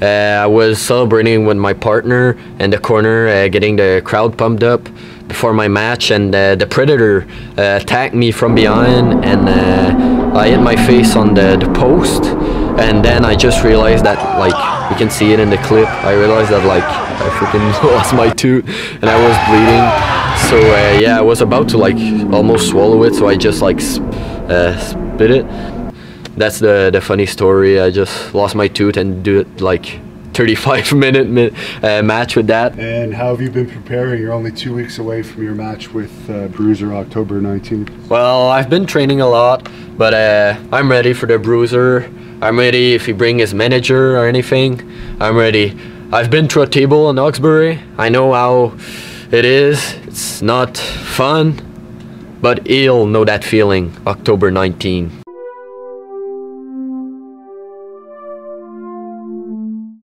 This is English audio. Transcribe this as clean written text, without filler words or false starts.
I was celebrating with my partner in the corner, getting the crowd pumped up before my match, and the Predator attacked me from behind, and I hit my face on the post, and then I just realized that, like, you can see it in the clip, I realized that, like, I freaking lost my tooth and I was bleeding. So yeah, I was about to, like, almost swallow it, so I just, like, spit it. That's the funny story. I just lost my tooth and do it, like, 35-minute match with that. And how have you been preparing? You're only 2 weeks away from your match with Bruiser, October 19th. Well, I've been training a lot, but I'm ready for the Bruiser. I'm ready if he bring his manager or anything. I'm ready. I've been to a table in Hawkesbury. I know how it is. It's not fun, but he'll know that feeling October 19th.